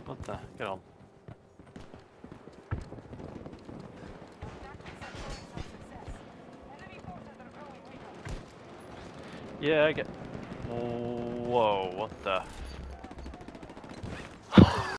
What the? Get on. Yeah, I get. Whoa, what the?